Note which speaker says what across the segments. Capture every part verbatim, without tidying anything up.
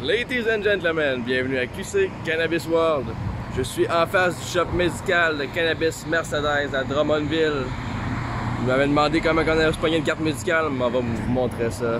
Speaker 1: Ladies and gentlemen, bienvenue à Q C Cannabis World. Je suis en face du shop médical de Cannabis Mercedes à Drummondville. Vous m'avez demandé comment on a pogné une carte médicale, mais on va vous montrer ça.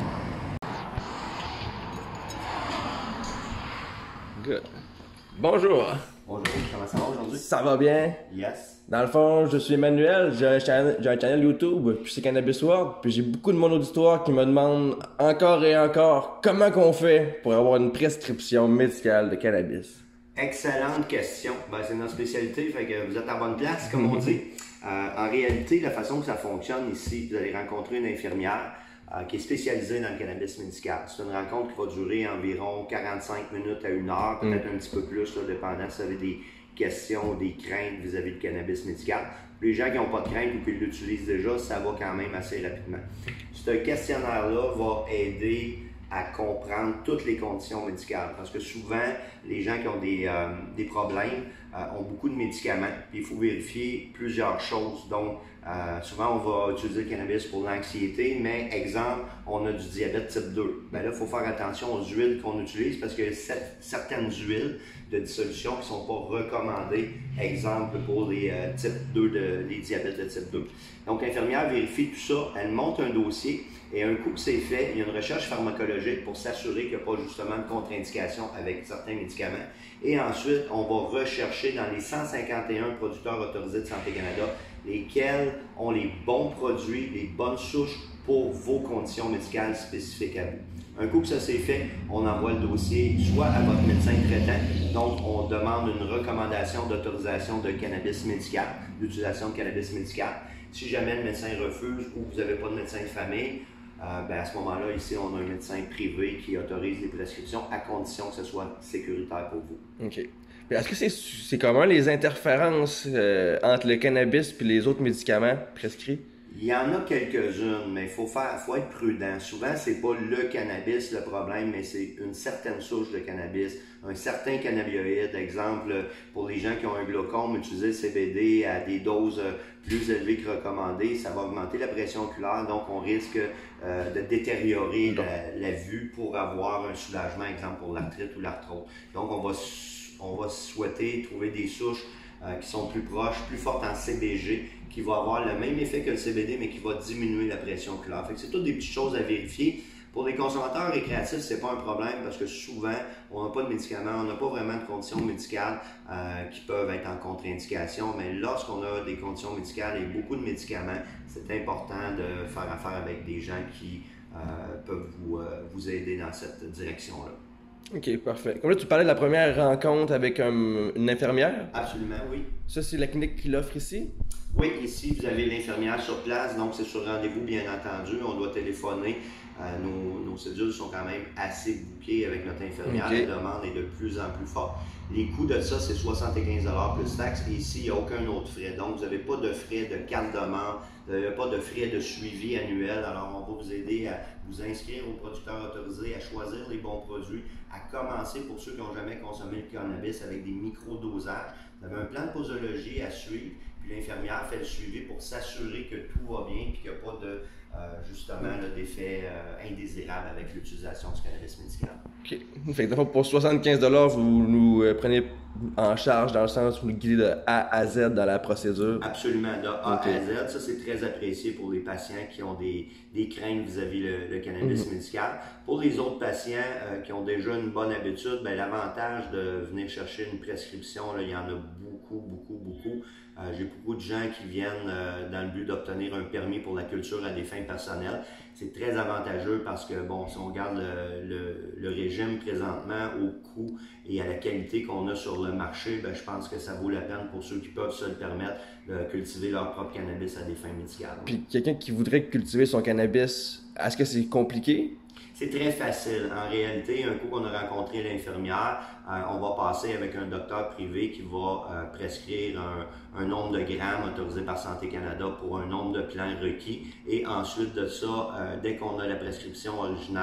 Speaker 1: Good. Bonjour.
Speaker 2: Bonjour, comment ça va aujourd'hui?
Speaker 1: Ça va bien?
Speaker 2: Yes.
Speaker 1: Dans le fond, je suis Emmanuel, j'ai un, channel, j'ai un channel YouTube, puis c'est Cannabis World, puis j'ai beaucoup de mon auditoire qui me demande encore et encore comment qu'on fait pour avoir une prescription médicale de cannabis.
Speaker 2: Excellente question. Ben, c'est notre spécialité, fait que vous êtes à bonne place, comme on dit. Euh, en réalité, la façon que ça fonctionne ici, vous allez rencontrer une infirmière euh, qui est spécialisée dans le cannabis médical. C'est une rencontre qui va durer environ quarante-cinq minutes à une heure, peut-être mm. un petit peu plus, là, dépendant si vous avez des questions, des craintes vis-à-vis du cannabis médical. Les gens qui n'ont pas de crainte ou qui l'utilisent déjà, ça va quand même assez rapidement. Ce questionnaire-là va aider à comprendre toutes les conditions médicales. Parce que souvent, les gens qui ont des, euh, des problèmes euh, ont beaucoup de médicaments. Puis il faut vérifier plusieurs choses. Donc, euh, souvent, on va utiliser le cannabis pour l'anxiété, mais exemple, on a du diabète type deux. Bien là, il faut faire attention aux huiles qu'on utilise parce que certaines huiles de dissolution qui ne sont pas recommandées, exemple pour les euh, type deux, de, les diabètes de type deux. Donc, l'infirmière vérifie tout ça, elle monte un dossier. Et un coup que c'est fait, il y a une recherche pharmacologique pour s'assurer qu'il n'y a pas justement de contre-indication avec certains médicaments. Et ensuite, on va rechercher dans les cent cinquante et un producteurs autorisés de Santé Canada lesquels ont les bons produits, les bonnes souches pour vos conditions médicales spécifiques à vous. Un coup que ça s'est fait, on envoie le dossier soit à votre médecin traitant, donc on demande une recommandation d'autorisation de cannabis médical, d'utilisation de cannabis médical. Si jamais le médecin refuse ou vous n'avez pas de médecin de famille, Euh, ben à ce moment-là, ici, on a un médecin privé qui autorise les prescriptions à condition que ce soit sécuritaire pour vous.
Speaker 1: OK. Est-ce que c'est c'est comment les interférences euh, entre le cannabis et les autres médicaments prescrits?
Speaker 2: Il y en a quelques-unes, mais il faut faire, faut être prudent. Souvent, c'est pas le cannabis le problème, mais c'est une certaine souche de cannabis, un certain cannabinoïde. Exemple, pour les gens qui ont un glaucome, utiliser le C B D à des doses plus élevées que recommandées, ça va augmenter la pression oculaire, donc on risque euh, de détériorer la, la vue pour avoir un soulagement, exemple pour l'arthrite ou l'arthrose. Donc, on va, on va souhaiter trouver des souches Euh, qui sont plus proches, plus fortes en C B G, qui va avoir le même effet que le C B D, mais qui va diminuer la pression oculaire. Fait que c'est toutes des petites choses à vérifier. Pour les consommateurs récréatifs, c'est pas un problème parce que souvent, on n'a pas de médicaments, on n'a pas vraiment de conditions médicales euh, qui peuvent être en contre-indication, mais lorsqu'on a des conditions médicales et beaucoup de médicaments, c'est important de faire affaire avec des gens qui euh, peuvent vous, euh, vous aider dans cette direction-là.
Speaker 1: OK, parfait. Comme là, tu parlais de la première rencontre avec un, une infirmière?
Speaker 2: Absolument, oui.
Speaker 1: Ça, c'est la clinique qui l'offre ici?
Speaker 2: Oui, ici, vous avez l'infirmière sur place, donc c'est sur rendez-vous, bien entendu. On doit téléphoner. Euh, nos, nos cédules sont quand même assez bouquées avec notre infirmière. Okay. La demande est de plus en plus forte. Les coûts de ça, c'est soixante-quinze dollars plus taxes. Et ici, il n'y a aucun autre frais. Donc, vous n'avez pas de frais de carte de membre, vous n'avez pas de frais de suivi annuel. Alors, on va vous aider à vous inscrire aux producteurs autorisés, à choisir les bons produits, à commencer pour ceux qui n'ont jamais consommé le cannabis avec des micro-dosages. Vous avez un plan de posologie à suivre, puis l'infirmière fait le suivi pour s'assurer que tout va bien et qu'il n'y a pas de, euh, justement, d'effets euh, indésirables avec l'utilisation du cannabis médical.
Speaker 1: OK. Fait que pour soixante-quinze dollars, vous nous euh, prenez en charge dans le sens où vous nous guidez de A à Z dans la procédure?
Speaker 2: Absolument, de A okay. à Z. Ça, c'est très apprécié pour les patients qui ont des, des craintes vis-à-vis le, le cannabis mm-hmm. médical. Pour les autres patients euh, qui ont déjà une bonne habitude, ben, l'avantage de venir chercher une prescription, là, il y en a beaucoup, beaucoup, beaucoup. Euh, J'ai beaucoup de gens qui viennent euh, dans le but d'obtenir un permis pour la culture à des fins personnelles. C'est très avantageux parce que, bon, si on regarde le, le, le régime présentement au coût et à la qualité qu'on a sur le marché, ben, je pense que ça vaut la peine pour ceux qui peuvent se le permettre de cultiver leur propre cannabis à des fins médicales.
Speaker 1: Puis quelqu'un qui voudrait cultiver son cannabis, est-ce que c'est compliqué?
Speaker 2: C'est très facile. En réalité, un coup qu'on a rencontré l'infirmière, euh, on va passer avec un docteur privé qui va euh, prescrire un, un nombre de grammes autorisé par Santé Canada pour un nombre de plants requis. Et ensuite de ça, euh, dès qu'on a la prescription originale,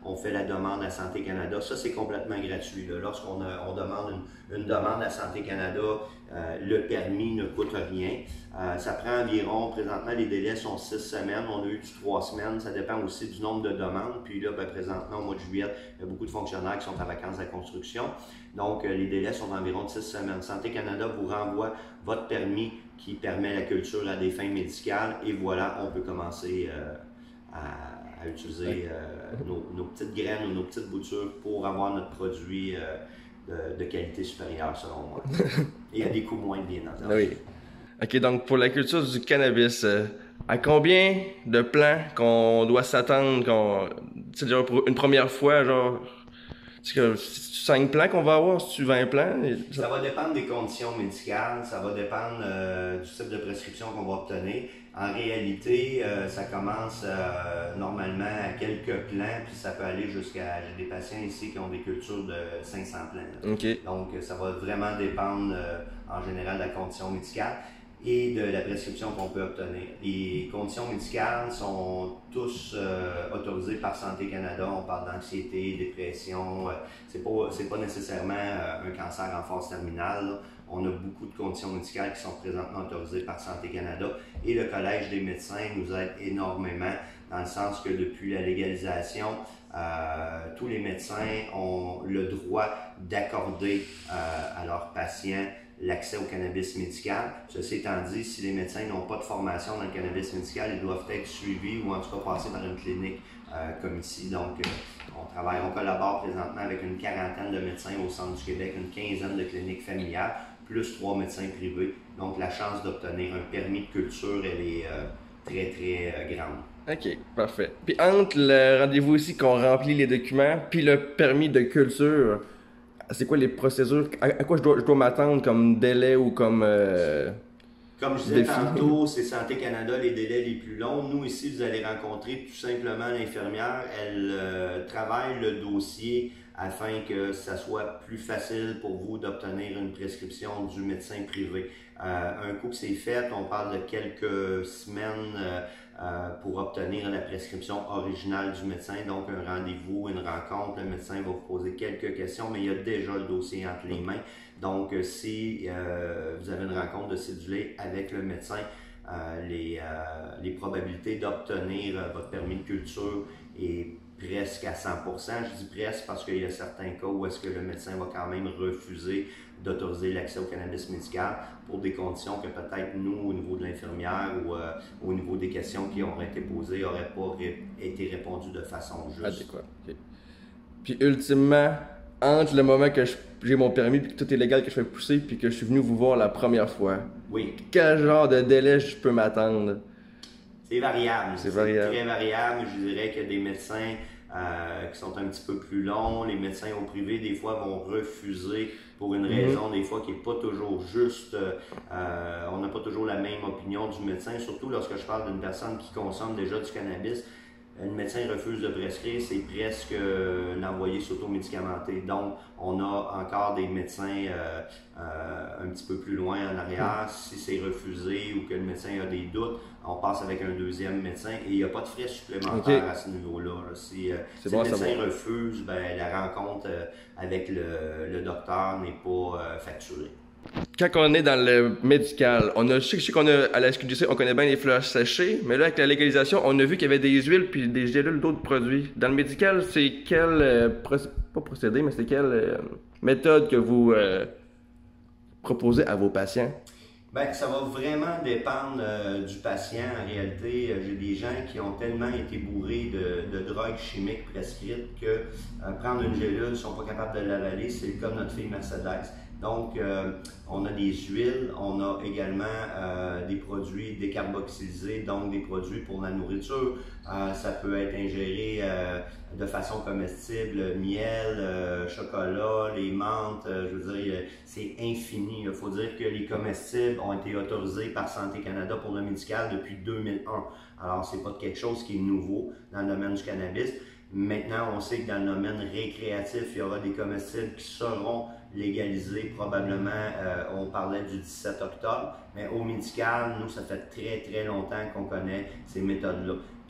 Speaker 2: on fait la demande à Santé Canada. Ça, c'est complètement gratuit. Lorsqu'on on demande une, une demande à Santé Canada, euh, le permis ne coûte rien. Euh, ça prend environ, présentement, les délais sont six semaines. On a eu du trois semaines. Ça dépend aussi du nombre de demandes. Puis là, ben, présentement, au mois de juillet, il y a beaucoup de fonctionnaires qui sont en vacances à construction. Donc, euh, les délais sont d'environ six semaines. Santé Canada vous renvoie votre permis qui permet la culture à des fins médicales. Et voilà, on peut commencer euh, à, à utiliser euh, nos, nos petites graines ou nos petites boutures pour avoir notre produit euh, de, de qualité supérieure, selon moi. Et à des coûts moins, bien entendu.
Speaker 1: Oui. OK, donc pour la culture du cannabis, euh, à combien de plants qu'on doit s'attendre, qu'on, c'est-à-dire pour une première fois, genre, c'est que cinq plants qu'on va avoir, c'est-tu vingt plants?
Speaker 2: Ça va dépendre des conditions médicales, ça va dépendre euh, du type de prescription qu'on va obtenir. En réalité, euh, ça commence euh, normalement à quelques plants, puis ça peut aller jusqu'à, j'ai des patients ici qui ont des cultures de cinq cents plants.
Speaker 1: Okay.
Speaker 2: Donc, ça va vraiment dépendre euh, en général de la condition médicale et de la prescription qu'on peut obtenir. Les conditions médicales sont tous euh, autorisées par Santé Canada. On parle d'anxiété, dépression. Euh, c'est pas, c'est pas nécessairement euh, un cancer en phase terminale. Là. On a beaucoup de conditions médicales qui sont présentement autorisées par Santé Canada. Et le Collège des médecins nous aide énormément dans le sens que depuis la légalisation, euh, tous les médecins ont le droit d'accorder euh, à leurs patients l'accès au cannabis médical. Ceci étant dit, si les médecins n'ont pas de formation dans le cannabis médical, ils doivent être suivis ou en tout cas passer par une clinique euh, comme ici. Donc, euh, on travaille, on collabore présentement avec une quarantaine de médecins au centre du Québec, une quinzaine de cliniques familiales, plus trois médecins privés. Donc, la chance d'obtenir un permis de culture, elle est euh, très, très euh, grande.
Speaker 1: OK, parfait. Puis entre le rendez-vous ici qu'on remplit les documents, puis le permis de culture, c'est quoi les procédures? À, à quoi je dois, je dois m'attendre comme délai ou comme euh,
Speaker 2: Comme je disais défi? Tantôt, c'est Santé Canada les délais les plus longs. Nous, ici, vous allez rencontrer tout simplement l'infirmière. Elle euh, travaille le dossier afin que ça soit plus facile pour vous d'obtenir une prescription du médecin privé. Euh, un coup que c'est fait, on parle de quelques semaines euh, euh, pour obtenir la prescription originale du médecin. Donc, un rendez-vous, une rencontre, le médecin va vous poser quelques questions, mais il y a déjà le dossier entre les mains. Donc, si euh, vous avez une rencontre de cédulé avec le médecin, euh, les, euh, les probabilités d'obtenir euh, votre permis de culture est presque à cent pour cent. Je dis presque parce qu'il y a certains cas où est-ce que le médecin va quand même refuser d'autoriser l'accès au cannabis médical pour des conditions que peut-être nous, au niveau de l'infirmière ou euh, au niveau des questions qui auraient été posées, n'auraient pas ré été répondues de façon juste.
Speaker 1: Adéquat. Okay. Puis ultimement, entre le moment que j'ai mon permis puis que tout est légal, que je fais pousser puis que je suis venu vous voir la première fois,
Speaker 2: oui.
Speaker 1: Quel genre de délai je peux m'attendre?
Speaker 2: C'est variable.
Speaker 1: C'est variable.
Speaker 2: Très variable. Je dirais qu'il y a des médecins euh, qui sont un petit peu plus longs. Les médecins au privé, des fois, vont refuser pour une raison, mm-hmm. des fois, qui n'est pas toujours juste. Euh, on n'a pas toujours la même opinion du médecin, surtout lorsque je parle d'une personne qui consomme déjà du cannabis. Le médecin refuse de prescrire, c'est presque euh, l'envoyer s'automédicamenter. Donc, on a encore des médecins euh, euh, un petit peu plus loin en arrière. Si c'est refusé ou que le médecin a des doutes, on passe avec un deuxième médecin et il n'y a pas de frais supplémentaires okay. à ce niveau-là. Si, euh, si bon, le médecin refuse, ben, la rencontre euh, avec le, le docteur n'est pas euh, facturée.
Speaker 1: Quand on est dans le médical, on a, je sais, je sais qu'on a, à la S Q D C, on connaît bien les fleurs séchées, mais là, avec la légalisation, on a vu qu'il y avait des huiles puis des gélules d'autres produits. Dans le médical, c'est quelle, euh, procé pas procédé, mais c'est quelle euh, méthode que vous euh, proposez à vos patients?
Speaker 2: Bien, ça va vraiment dépendre euh, du patient. En réalité, euh, j'ai des gens qui ont tellement été bourrés de, de drogues chimiques prescrites que euh, prendre une gélule, ils ne sont pas capables de l'avaler. C'est le cas de notre fille Mercedes. Donc, euh, on a des huiles, on a également euh, des produits décarboxysés, donc des produits pour la nourriture. Euh, ça peut être ingéré euh, de façon comestible, miel, euh, chocolat, les menthes, euh, je veux dire, c'est infini. Il faut dire que les comestibles ont été autorisés par Santé Canada pour le médical depuis deux mille un. Alors, c'est pas quelque chose qui est nouveau dans le domaine du cannabis. Maintenant, on sait que dans le domaine récréatif, il y aura des comestibles qui seront légalisés probablement, euh, on parlait du dix-sept octobre, mais au médical, nous, ça fait très très longtemps qu'on connaît ces méthodes-là.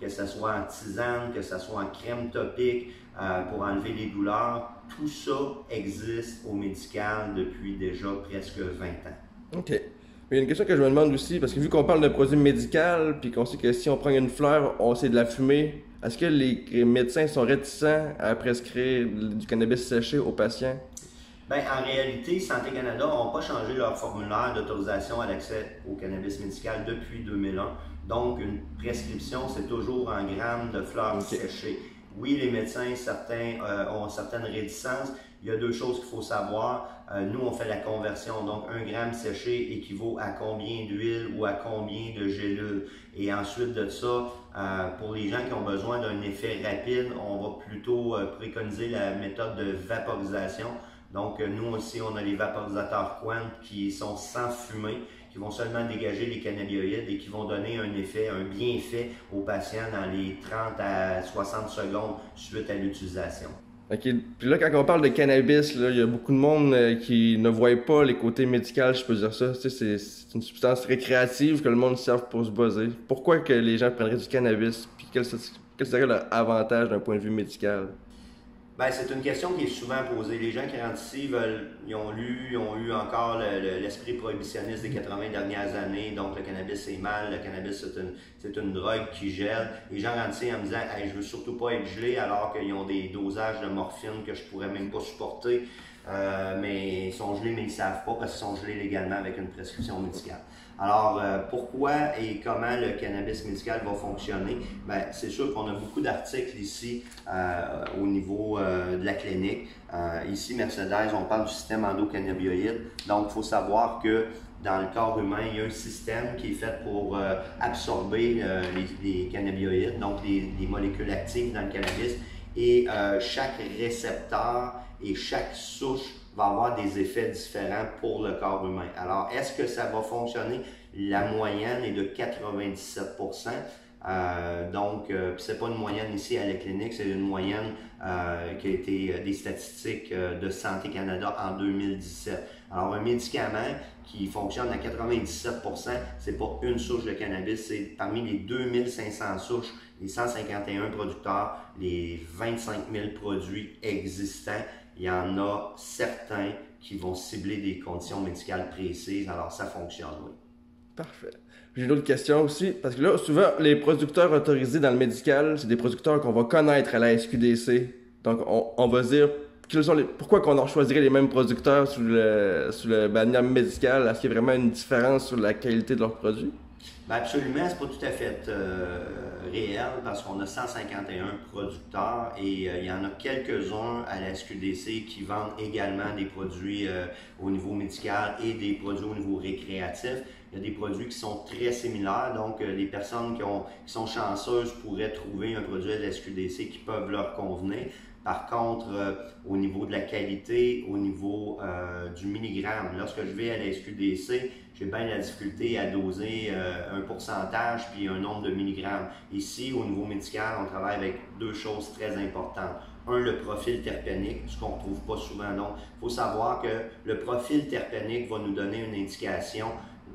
Speaker 2: que ce soit en tisane, que ce soit en crème topique euh, pour enlever les douleurs, tout ça existe au médical depuis déjà presque vingt ans.
Speaker 1: OK. Il y a une question que je me demande aussi, parce que vu qu'on parle de produit médical, puis qu'on sait que si on prend une fleur, on sait de la fumer, est-ce que les médecins sont réticents à prescrire du cannabis séché aux patients?
Speaker 2: Bien, en réalité, Santé Canada n'ont pas changé leur formulaire d'autorisation à l'accès au cannabis médical depuis deux mille un. Donc, une prescription, c'est toujours en grammes de fleurs okay. séchées. Oui, les médecins, certains euh, ont certaines réticences. Il y a deux choses qu'il faut savoir. Euh, nous, on fait la conversion. Donc, un gramme séché équivaut à combien d'huile ou à combien de gélules. Et ensuite de ça, euh, pour les gens qui ont besoin d'un effet rapide, on va plutôt euh, préconiser la méthode de vaporisation. Donc, euh, nous aussi, on a les vaporisateurs Quant qui sont sans fumée, qui vont seulement dégager les cannabinoïdes et qui vont donner un effet, un bienfait aux patients dans les trente à soixante secondes suite à l'utilisation.
Speaker 1: OK. Puis là, quand on parle de cannabis, là, il y a beaucoup de monde euh, qui ne voit pas les côtés médicaux, je peux dire ça. Tu sais, c'est une substance récréative que le monde serve pour se buzzer. Pourquoi que les gens prendraient du cannabis? Puis quel, quel serait leur avantage d'un point de vue médical?
Speaker 2: Bien, c'est une question qui est souvent posée. Les gens qui rentrent ici veulent, ils ont lu, ils ont eu encore l'esprit le, le, prohibitionniste des quatre-vingts dernières années. Donc, le cannabis, c'est mal. Le cannabis, c'est une, c'est une drogue qui gèle. Les gens rentrent ici en me disant hey, « je veux surtout pas être gelé » alors qu'ils ont des dosages de morphine que je pourrais même pas supporter. Euh, mais ils sont gelés, mais ils ne savent pas parce qu'ils sont gelés légalement avec une prescription médicale. Alors, euh, pourquoi et comment le cannabis médical va fonctionner? Bien, c'est sûr qu'on a beaucoup d'articles ici euh, au niveau euh, de la clinique. Euh, ici, Mercedes, on parle du système endocannabinoïde. Donc, il faut savoir que dans le corps humain, il y a un système qui est fait pour euh, absorber euh, les, les cannabinoïdes, donc les, les molécules actives dans le cannabis. Et euh, chaque récepteur et chaque souche va avoir des effets différents pour le corps humain. Alors, est-ce que ça va fonctionner? La moyenne est de quatre-vingt-dix-sept pour cent. Euh, donc, euh, c'est pas une moyenne ici à la clinique, c'est une moyenne euh, qui a été euh, des statistiques euh, de Santé Canada en deux mille dix-sept. Alors, un médicament qui fonctionne à quatre-vingt-dix-sept pour cent, c'est pas une souche de cannabis, c'est parmi les deux mille cinq cents souches, les cent cinquante et un producteurs, les vingt-cinq mille produits existants. Il y en a certains qui vont cibler des conditions médicales précises, alors ça fonctionne, oui.
Speaker 1: Parfait. J'ai une autre question aussi, parce que là, souvent, les producteurs autorisés dans le médical, c'est des producteurs qu'on va connaître à la S Q D C. Donc, on, on va dire, quels sont les, pourquoi qu'on en choisirait les mêmes producteurs sous le, sous le bannière médical? Est-ce qu'il y a vraiment une différence sur la qualité de leurs produits?
Speaker 2: Bien absolument, c'est pas tout à fait euh, réel parce qu'on a cent cinquante et un producteurs et euh, il y en a quelques-uns à la S Q D C qui vendent également des produits euh, au niveau médical et des produits au niveau récréatif. Il y a des produits qui sont très similaires, donc euh, les personnes qui, ont, qui sont chanceuses pourraient trouver un produit à la S Q D C qui peuvent leur convenir. Par contre, euh, au niveau de la qualité, au niveau euh, du milligramme, lorsque je vais à la S Q D C, j'ai bien la difficulté à doser euh, un pourcentage puis un nombre de milligrammes. Ici, au niveau médical, on travaille avec deux choses très importantes. Un, le profil terpénique, ce qu'on ne trouve pas souvent. Donc, il faut savoir que le profil terpénique va nous donner une indication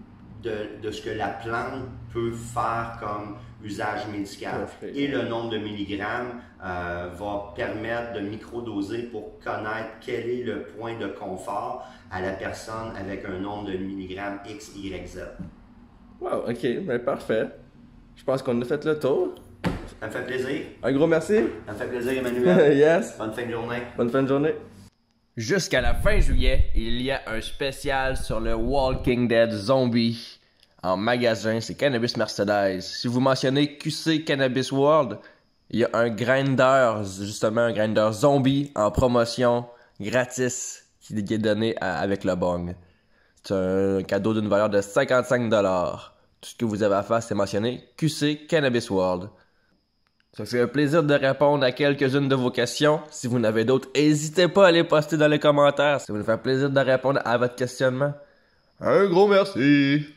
Speaker 2: de, de ce que la plante peut faire comme usage médical. Parfait. Et le nombre de milligrammes euh, va permettre de microdoser pour connaître quel est le point de confort à la personne avec un nombre de milligrammes X, Y, Z.
Speaker 1: Wow, ok, ben parfait. Je pense qu'on a fait le tour.
Speaker 2: Ça me fait plaisir.
Speaker 1: Un gros merci.
Speaker 2: Ça me fait plaisir, Emmanuel.
Speaker 1: Yes.
Speaker 2: Bonne fin de journée.
Speaker 1: Bonne fin de journée. Jusqu'à la fin juillet, il y a un spécial sur le Walking Dead Zombie. En magasin, c'est Cannabis Mercedes. Si vous mentionnez Q C Cannabis World, il y a un grinder, justement un grinder zombie en promotion gratis qui est donné à, avec le bong. C'est un cadeau d'une valeur de cinquante-cinq dollars. Tout ce que vous avez à faire, c'est mentionner Q C Cannabis World. Ça fait un plaisir de répondre à quelques-unes de vos questions. Si vous en avez d'autres, n'hésitez pas à les poster dans les commentaires. Ça va nous faire plaisir de répondre à votre questionnement. Un gros merci!